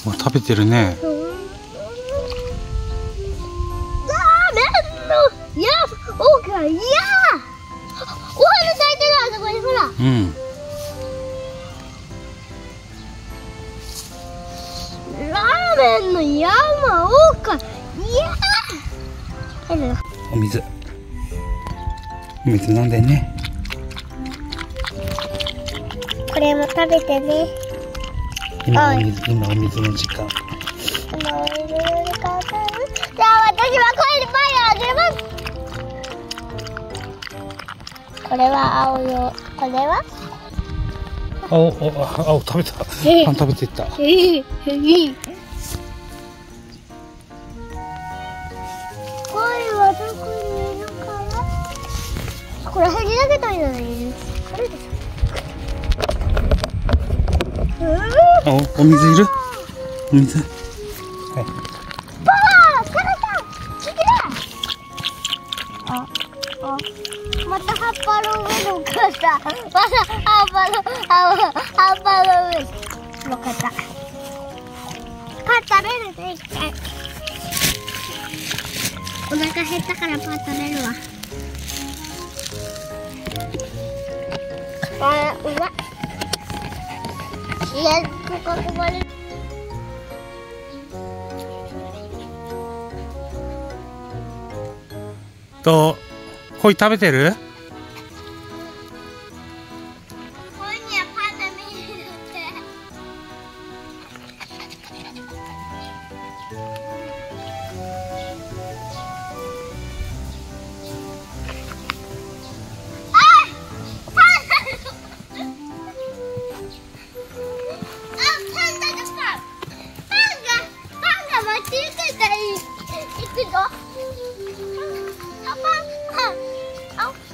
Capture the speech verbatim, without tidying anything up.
わ、食べてるね。 ラーメンのやおかや。お花咲いてる、あそこにほら。 うん。 ラーメンの山岡いやー。 お水。お水飲んでね。 これも食べてね。 今お水、今お水の時間。 今お水の時間。じゃあ私はこれでパンをあげます。これは青色。これは青、青、青食べた。パン食べていった。 はどこにいるかな。これヘリだけどいいのにこれでしょ。 お、お水いる？お水。はい。 パー、カラカ来てる。あ、あ、また葉っぱの上のかった。また葉っぱの葉っぱの上。わかった。パン食べるね一回。お腹減ったからパン食べるわ。あ、うまい。いや、ここまで。 と、コイ食べてる？ コイにはパン食べるって。行くぞ。あ、パン、あ、